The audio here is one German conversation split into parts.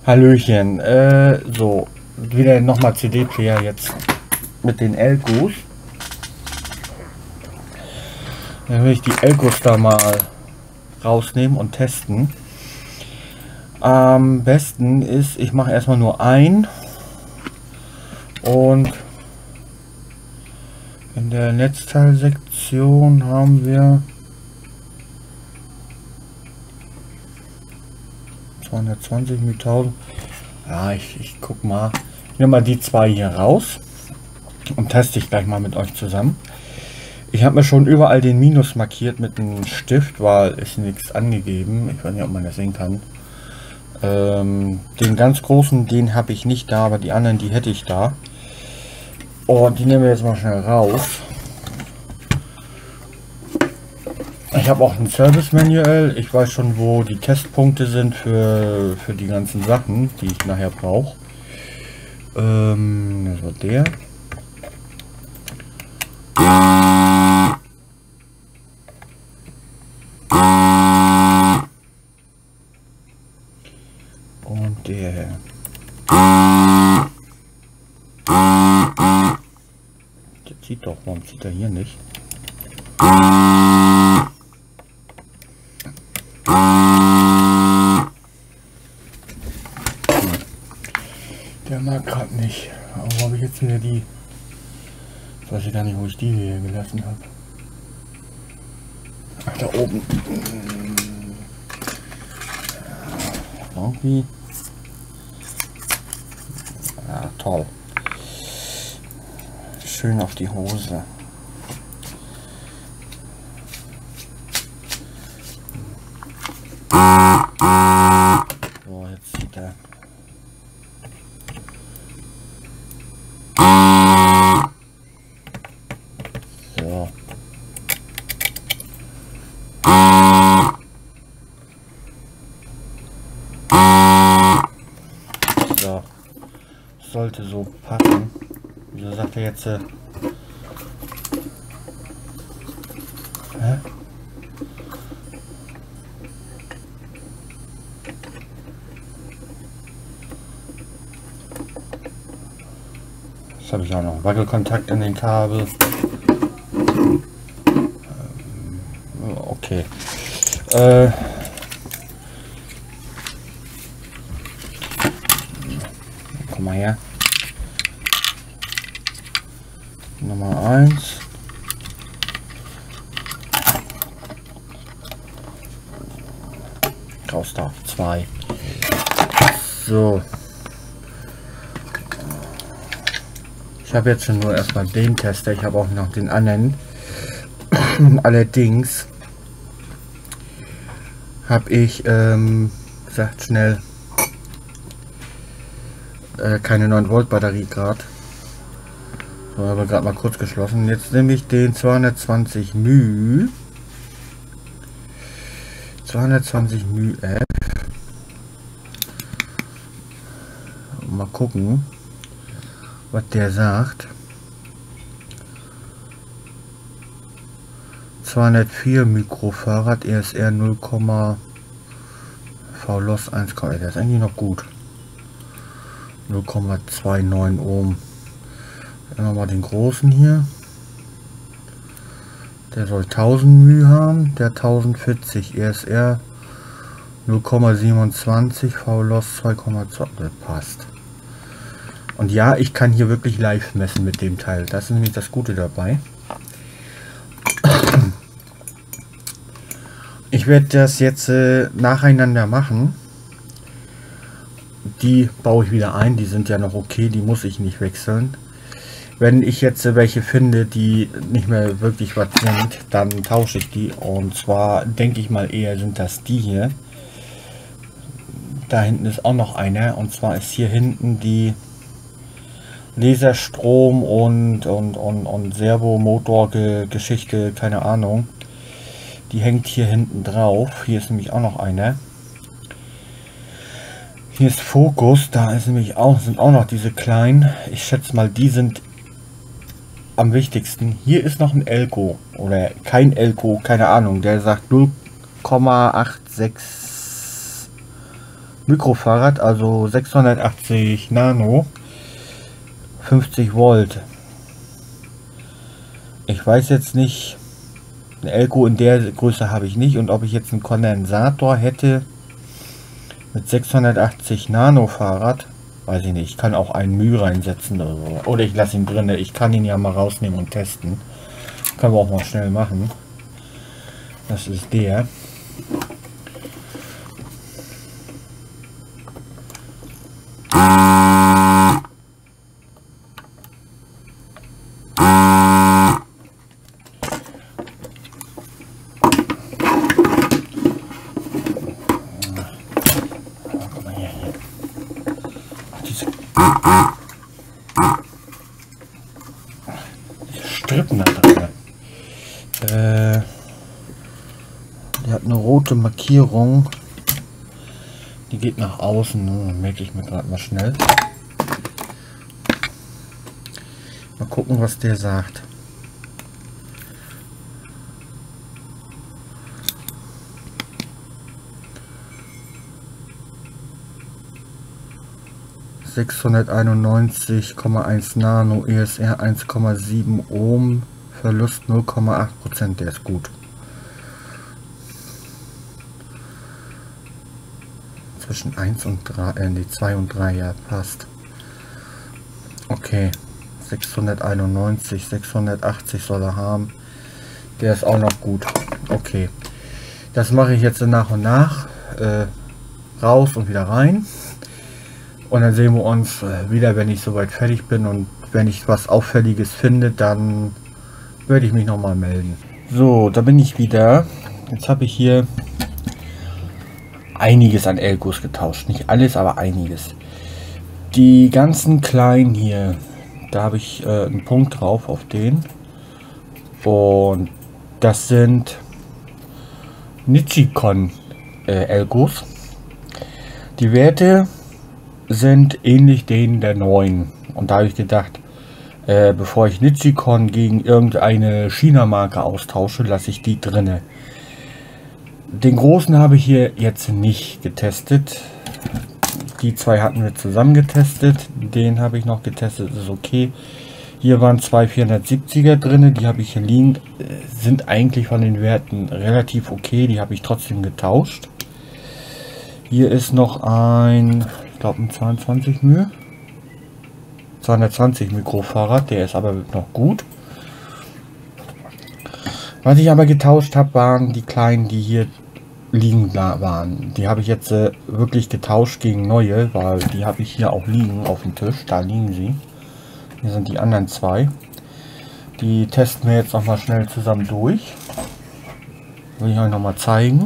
Hallöchen, so, wieder nochmal CD-Player jetzt mit den Elcos. Dann will ich die Elcos da mal rausnehmen und testen. Am besten ist, ich mache erstmal nur ein und in der Netzteilsektion haben wir 220 mit 1000. Ja, ich guck mal. Ich nehme mal die zwei hier raus und teste ich gleich mal mit euch zusammen. Ich habe mir schon überall den Minus markiert mit einem Stift, weil ist nichts angegeben. Ich weiß nicht, ob man das sehen kann. Den ganz großen, den habe ich nicht da, aber die anderen, die hätte ich da. Und die nehmen wir jetzt mal schnell raus. Ich habe auch ein Service Manual. Ich weiß schon, wo die Testpunkte sind für die ganzen Sachen, die ich nachher brauche. Das war der. Und der. Der zieht doch, warum zieht er hier nicht? Der mag gerade nicht. Aber wo habe ich jetzt wieder die? Ich weiß gar nicht, wo ich die hier gelassen habe. Ach, da oben. Irgendwie. Ja, toll. Schön auf die Hose. So, jetzt zieht er. So. So. Sollte so passen. Wieso sagt er jetzt? Hä? Das habe ich auch noch. Wackelkontakt in den Kabel. Okay. Komm mal her. Nummer 1. Raus da. 2. So. Ich habe jetzt schon nur erstmal den Tester. Ich habe auch noch den anderen. Allerdings habe ich gesagt schnell keine 9 Volt Batterie gerade. So, habe gerade mal kurz geschlossen. Jetzt nehme ich den 220 μ. 220 μ F. Mal gucken, was der sagt. 204 Mikrofarad ESR 0, VLOS 1, der ist eigentlich noch gut. 0,29 Ohm. Dann haben wir den großen hier. Der soll 1000 μ haben. Der 1040 ESR 0,27 VLOS 2,2. Das passt. Und ja, ich kann hier wirklich live messen mit dem Teil. Das ist nämlich das Gute dabei. Ich werde das jetzt nacheinander machen. Die baue ich wieder ein. Die sind ja noch okay. Die muss ich nicht wechseln. Wenn ich jetzt welche finde, die nicht mehr wirklich was sind, dann tausche ich die. Und zwar denke ich mal eher sind das die hier. Da hinten ist auch noch einer. Und zwar ist hier hinten die Laserstrom und Servomotor-Geschichte, keine Ahnung. Die hängt hier hinten drauf. Hier ist nämlich auch noch einer. Hier ist Fokus. Da ist nämlich auch, sind auch noch diese kleinen. Ich schätze mal, die sind am wichtigsten. Hier ist noch ein Elco. Oder kein Elco, keine Ahnung. Der sagt 0,86 Mikrofahrrad, also 680 Nano, 50 Volt. Ich weiß jetzt nicht, eine Elco in der Größe habe ich nicht, und ob ich jetzt einen Kondensator hätte mit 680 Nano Fahrrad, weiß ich nicht. Ich kann auch einen μ reinsetzen oder so. Oder ich lasse ihn drin. Ich kann ihn ja mal rausnehmen und testen. Können wir auch mal schnell machen. Das ist der. Strippen da drin. Die hat eine rote Markierung. Die geht nach außen. Ne? Merke ich mir gerade mal schnell. Mal gucken, was der sagt. (691,1 Nano, ESR 1,7 Ohm, Verlust 0,8%, der ist gut. Zwischen 1 und 3, die 2 und 3, ja, passt. Okay, 691, 680 soll er haben. Der ist auch noch gut. Okay, das mache ich jetzt nach und nach. Raus und wieder rein. Und dann sehen wir uns wieder, wenn ich soweit fertig bin, und wenn ich was Auffälliges finde, dann werde ich mich nochmal melden. So, da bin ich wieder. Jetzt habe ich hier einiges an Elcos getauscht. Nicht alles, aber einiges. Die ganzen kleinen hier, da habe ich einen Punkt drauf auf den. Und das sind Nichicon Elcos. Die Werte sind ähnlich denen der neuen, und da habe ich gedacht, bevor ich Nichicon gegen irgendeine China-Marke austausche, lasse ich die drinne. Den großen habe ich hier jetzt nicht getestet. Die zwei hatten wir zusammen getestet. Den habe ich noch getestet, ist okay. Hier waren zwei 470er drin, die habe ich hier liegen. Sind eigentlich von den Werten relativ okay, die habe ich trotzdem getauscht. Hier ist noch ein, ich glaube ein 22 μ, 220 Mikrofahrrad, der ist aber noch gut. Was ich aber getauscht habe, waren die kleinen, die hier liegen waren. Die habe ich jetzt wirklich getauscht gegen neue, weil die habe ich hier auch liegen auf dem Tisch. Da liegen sie. Hier sind die anderen zwei. Die testen wir jetzt noch mal schnell zusammen durch. Will ich euch noch mal zeigen.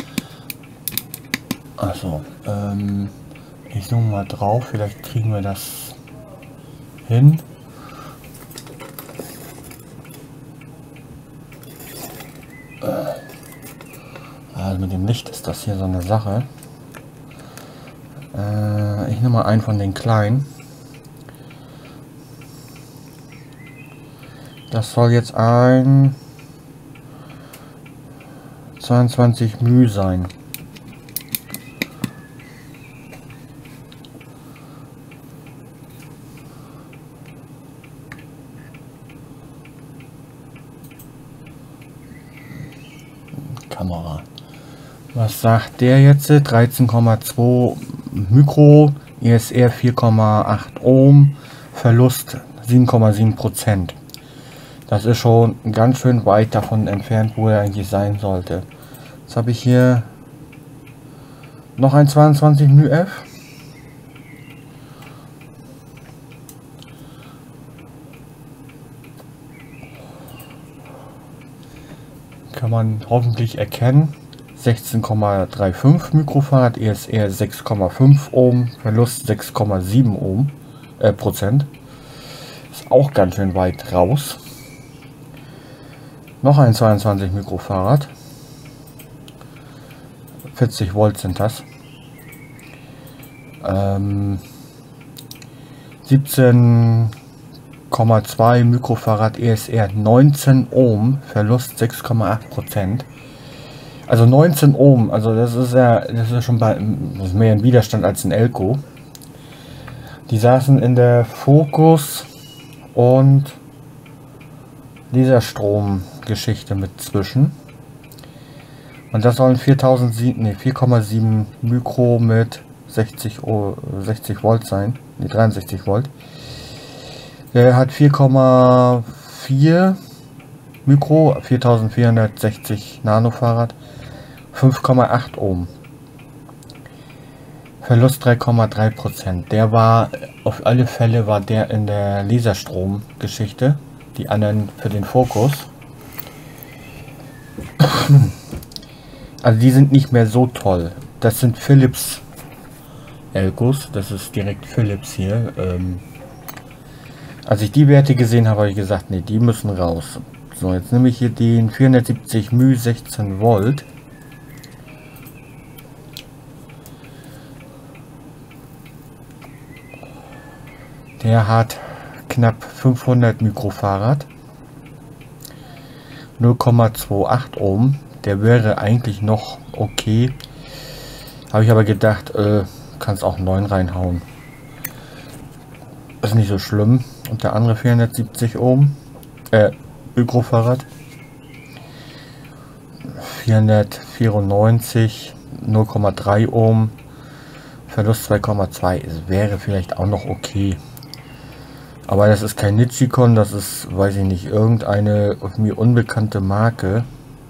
Also, ich zoome mal drauf, vielleicht kriegen wir das hin. Also mit dem Licht ist das hier so eine Sache. Ich nehme mal einen von den kleinen. Das soll jetzt ein 22 μ sein. Kamera. Was sagt der jetzt? 13,2 Mikro, ESR 4,8 Ohm, Verlust 7,7%. Das ist schon ganz schön weit davon entfernt, wo er eigentlich sein sollte. Jetzt habe ich hier noch ein 22 μF. Kann man hoffentlich erkennen. 16,35 Mikrofarad, ESR 6,5 Ohm, Verlust 6,7 Ohm Prozent. Ist auch ganz schön weit raus. Noch ein 22 Mikrofarad. 40 Volt sind das. 17,2 Mikrofarad, ESR 19 Ohm, Verlust 6,8%. Also 19 Ohm, also das ist ja schon das ist mehr ein Widerstand als ein Elko. Die saßen in der Fokus und Laserstrom-Geschichte mit zwischen. Und das sollen 4,7 Mikro mit 60 Volt sein. Ne, 63 Volt. Der hat 4,4 Mikro, 4460 Nanofarad, 5,8 Ohm. Verlust 3,3%. Der war, auf alle Fälle war der in der Laserstrom-Geschichte. Die anderen für den Fokus. Also die sind nicht mehr so toll. Das sind Philips Elkos. Das ist direkt Philips hier. Als ich die Werte gesehen habe, habe ich gesagt, nee, die müssen raus. So, jetzt nehme ich hier den 470 μ 16 Volt. Der hat knapp 500 Mikrofarad, 0,28 Ohm. Der wäre eigentlich noch okay. Habe ich aber gedacht, kannst auch 9 reinhauen. Ist nicht so schlimm. Und der andere 470 Ohm, Mikrofarad, 494, 0,3 Ohm, Verlust 2,2. Es wäre vielleicht auch noch okay. Aber das ist kein Nichicon, das ist, weiß ich nicht, irgendeine mir unbekannte Marke.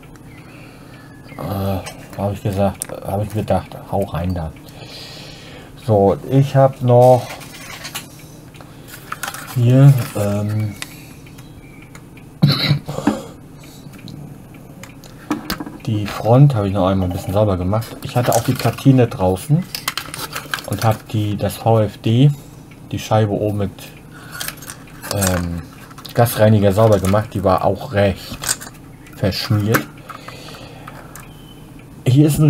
Habe ich gedacht, hau rein da. So, ich habe noch hier die Front habe ich noch einmal ein bisschen sauber gemacht. Ich hatte auch die Platine draußen und habe das VFD, die Scheibe oben mit Gasreiniger sauber gemacht. Die war auch recht verschmiert. Hier ist ein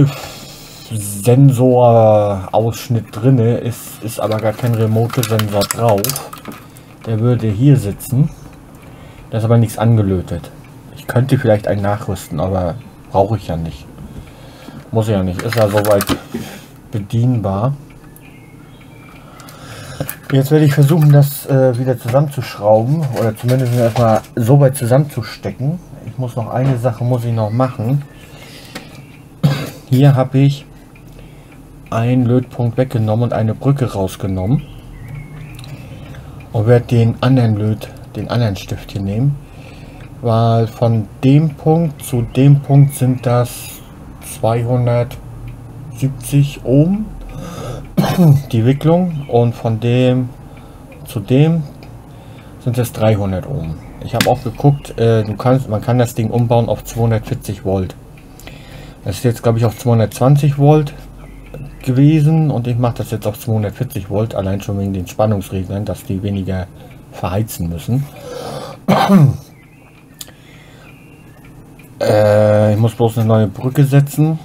Remote-Sensor-Ausschnitt drin, ist aber gar kein Remote-Sensor drauf. Der würde hier sitzen. Da ist aber nichts angelötet. Ich könnte vielleicht einen nachrüsten, aber brauche ich ja nicht. Muss ich ja nicht. Ist ja soweit bedienbar. Jetzt werde ich versuchen, das wieder zusammenzuschrauben oder zumindest erstmal so weit zusammenzustecken. Ich muss noch eine Sache noch machen. Hier habe ich einen Lötpunkt weggenommen und eine Brücke rausgenommen und werde den anderen Stift hier nehmen, weil von dem Punkt zu dem Punkt sind das 270 Ohm die Wicklung und von dem zu dem sind es 300 Ohm. Ich habe auch geguckt, man kann das Ding umbauen auf 240 Volt. Das ist jetzt, glaube ich, auf 220 Volt gewesen und ich mache das jetzt auf 240 Volt, allein schon wegen den Spannungsreglern, dass die weniger verheizen müssen. Ich muss bloß eine neue Brücke setzen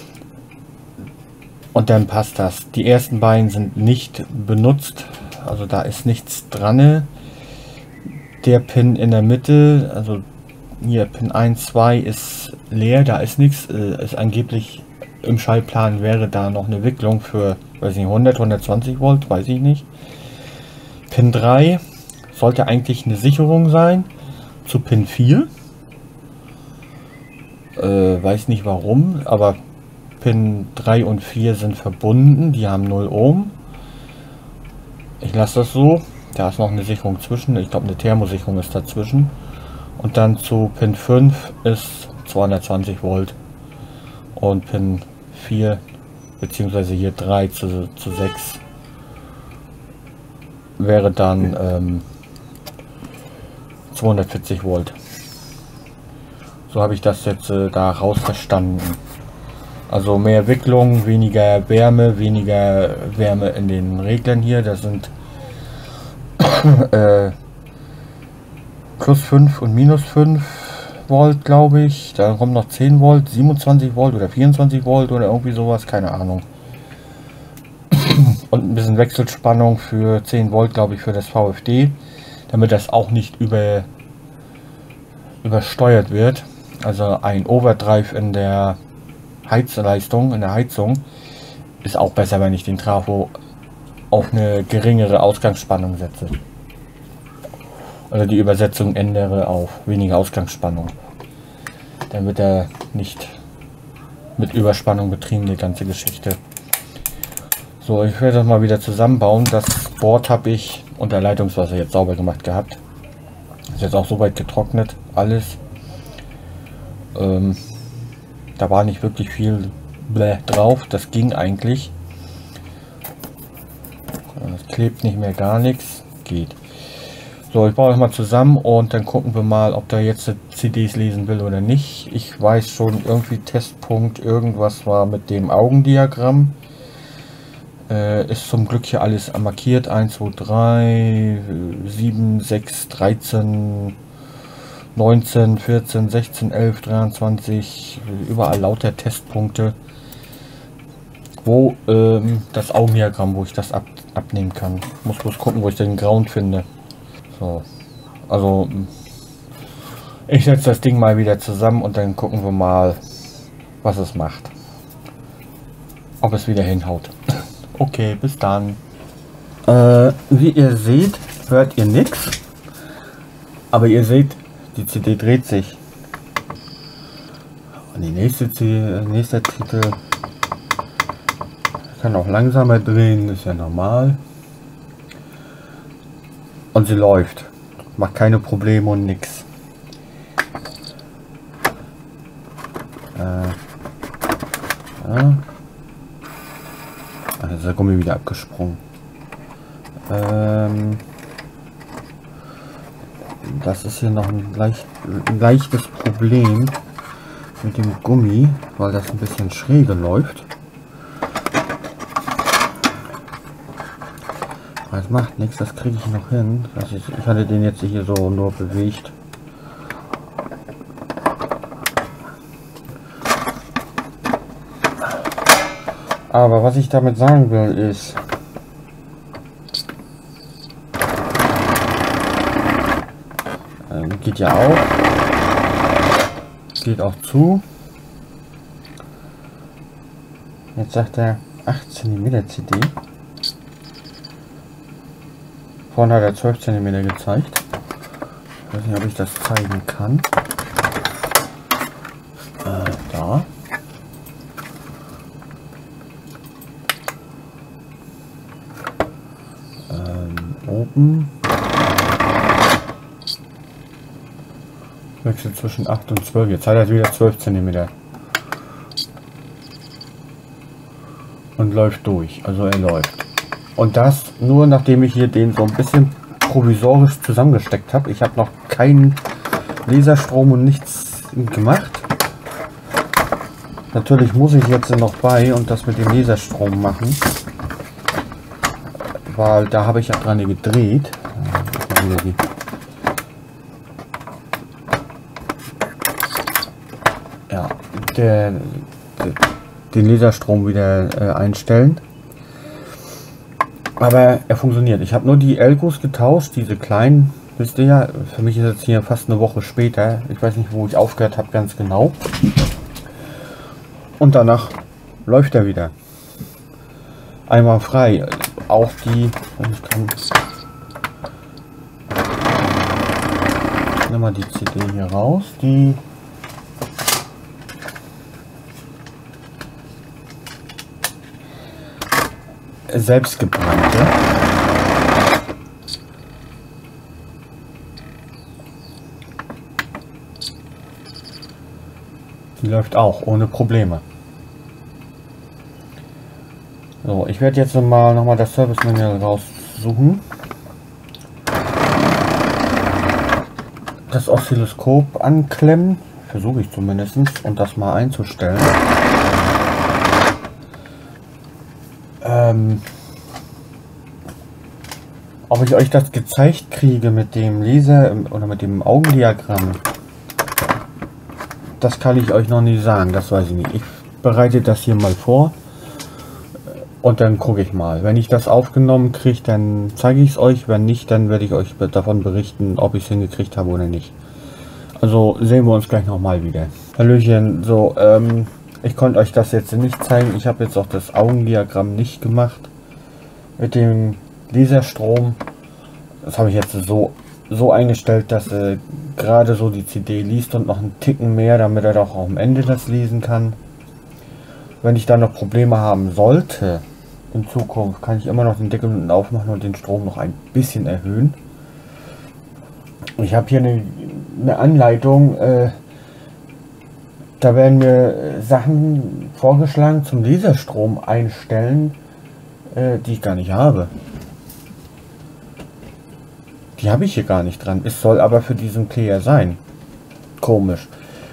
und dann passt das. Die ersten beiden sind nicht benutzt, also da ist nichts dran. Der Pin in der Mitte, also hier Pin 1, 2 ist leer, da ist nichts. Ist angeblich im Schaltplan wäre da noch eine Wicklung für, weiß nicht, 120 Volt, weiß ich nicht. Pin 3 sollte eigentlich eine Sicherung sein zu Pin 4. Weiß nicht warum, aber Pin 3 und 4 sind verbunden, die haben 0 Ohm. Ich lasse das so. Da ist noch eine Sicherung zwischen, ich glaube eine Thermosicherung ist dazwischen. Und dann zu Pin 5 ist 220 Volt. Und Pin 4 beziehungsweise hier 3 zu 6 wäre dann 240 Volt. So habe ich das jetzt da raus verstanden. Also mehr Wicklung, weniger Wärme in den Reglern hier. Das sind plus 5 und minus 5 Volt, glaube ich. Da kommt noch 10 Volt, 27 Volt oder 24 Volt oder irgendwie sowas, keine Ahnung. Und ein bisschen Wechselspannung für 10 Volt, glaube ich, für das VFD, damit das auch nicht übersteuert wird. Also ein Overdrive in der Heizleistung, in der Heizung, ist auch besser, wenn ich den Trafo auf eine geringere Ausgangsspannung setze. Also die Übersetzung ändere auf weniger Ausgangsspannung. Dann wird er nicht mit Überspannung betrieben, die ganze Geschichte. So, ich werde das mal wieder zusammenbauen. Das Board habe ich unter Leitungswasser jetzt sauber gemacht gehabt. Ist jetzt auch soweit getrocknet, alles. Da war nicht wirklich viel drauf, das ging eigentlich. Das klebt nicht mehr, gar nichts, geht. So, ich baue das mal zusammen und dann gucken wir mal, ob der jetzt CDs lesen will oder nicht. Ich weiß schon, irgendwie Testpunkt, irgendwas war mit dem Augendiagramm. Ist zum Glück hier alles markiert. 1, 2, 3, 7, 6, 13, 19, 14, 16, 11, 23, überall lauter Testpunkte, wo das Augendiagramm, wo ich das abnehmen kann. Muss bloß gucken, wo ich den Ground finde. So, also ich setze das Ding mal wieder zusammen und dann gucken wir mal, was es macht. Ob es wieder hinhaut. Okay, bis dann. Wie ihr seht, hört ihr nichts. Aber ihr seht, die CD dreht sich. Und die nächste Titel kann auch langsamer drehen, ist ja normal. Und sie läuft. Macht keine Probleme und nix. Ja. Also ist der Gummi wieder abgesprungen. Das ist hier noch ein leichtes Problem mit dem Gummi, weil das ein bisschen schräge läuft. Das macht nichts, das kriege ich noch hin. Ich hatte den jetzt hier so nur bewegt. Aber was ich damit sagen will ist, geht ja auch, geht auch zu. Jetzt sagt er 8 cm CD. Vorhin hat er 12 cm gezeigt. Ich weiß nicht, ob ich das zeigen kann. Da. Oben. Wechsel zwischen 8 und 12. Jetzt hat er wieder 12 cm. Und läuft durch. Also er läuft. Und das nur nachdem ich hier den so ein bisschen provisorisch zusammengesteckt habe. Ich habe noch keinen Laserstrom und nichts gemacht. Natürlich muss ich jetzt noch bei und das mit dem Laserstrom machen. Weil da habe ich ja dran gedreht. Ja, den Laserstrom wieder einstellen. Aber er funktioniert. Ich habe nur die Elgos getauscht, diese kleinen. Wisst ihr ja, für mich ist jetzt hier fast eine Woche später. Ich weiß nicht, wo ich aufgehört habe, ganz genau. Und danach läuft er wieder. Einmal frei. Auch die, ich kann nimm mal die CD hier raus, die selbstgebrannte. Die läuft auch ohne Probleme. So, ich werde jetzt nochmal das Service Manual raussuchen. Das Oszilloskop anklemmen, versuche ich zumindest, und das mal einzustellen. Ob ich euch das gezeigt kriege mit dem Laser oder mit dem Augendiagramm, das kann ich euch noch nicht sagen, das weiß ich nicht. Ich bereite das hier mal vor. Und dann gucke ich mal. Wenn ich das aufgenommen kriege, dann zeige ich es euch. Wenn nicht, dann werde ich euch davon berichten, ob ich es hingekriegt habe oder nicht. Also sehen wir uns gleich nochmal wieder. Hallöchen, so, ich konnte euch das jetzt nicht zeigen. Ich habe jetzt auch das Augendiagramm nicht gemacht. Mit dem Laserstrom. Das habe ich jetzt so eingestellt, dass gerade so die CD liest und noch einen Ticken mehr, damit er doch auch am Ende das lesen kann. Wenn ich dann noch Probleme haben sollte, in Zukunft, kann ich immer noch den Deckel unten aufmachen und den Strom noch ein bisschen erhöhen. Ich habe hier eine Anleitung, da werden mir Sachen vorgeschlagen zum Laserstrom einstellen, die ich gar nicht habe. Die habe ich hier gar nicht dran. Es soll aber für diesen Player sein. Komisch.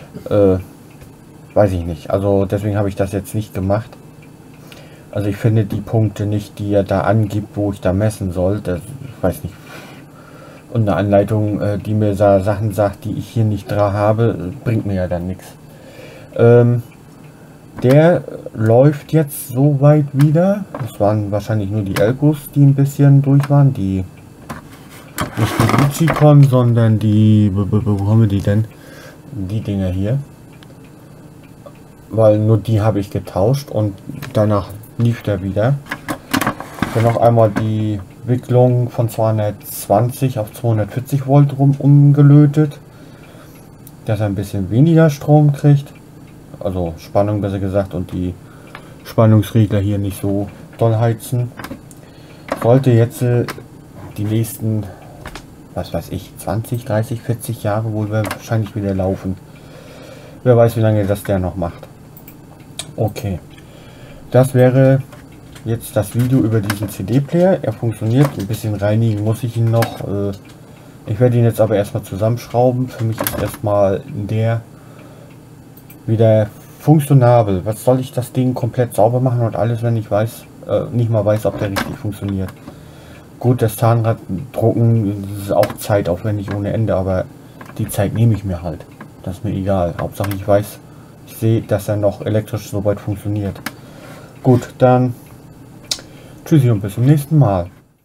Weiß ich nicht. Also deswegen habe ich das jetzt nicht gemacht. Also ich finde die Punkte nicht, die er da angibt, wo ich da messen soll. Das, ich weiß nicht. Und eine Anleitung, die mir da Sachen sagt, die ich hier nicht dran habe, bringt mir ja dann nichts. Der läuft jetzt soweit wieder. Das waren wahrscheinlich nur die Elkos, die ein bisschen durch waren. Die nicht die Lucicon, sondern die, wo haben wir die denn? Die Dinger hier. Weil nur die habe ich getauscht und danach lief der wieder. Dann noch einmal die Wicklung von 220 auf 240 Volt umgelötet, dass er ein bisschen weniger Strom kriegt, also Spannung besser gesagt, und die Spannungsregler hier nicht so doll heizen. Sollte jetzt die nächsten, was weiß ich, 20, 30, 40 Jahre wohl wahrscheinlich wieder laufen. Wer weiß, wie lange das der noch macht. Okay, das wäre jetzt das Video über diesen CD-Player. Er funktioniert, ein bisschen reinigen muss ich ihn noch. Ich werde ihn jetzt aber erstmal zusammenschrauben. Für mich ist erstmal der wieder funktionabel. Was soll ich das Ding komplett sauber machen und alles, wenn ich weiß, nicht mal weiß, ob der richtig funktioniert. Gut, das Zahnraddrucken ist auch zeitaufwendig ohne Ende, aber die Zeit nehme ich mir halt. Das ist mir egal. Hauptsache ich weiß, ich sehe, dass er noch elektrisch soweit funktioniert. Gut, dann tschüssi und bis zum nächsten Mal.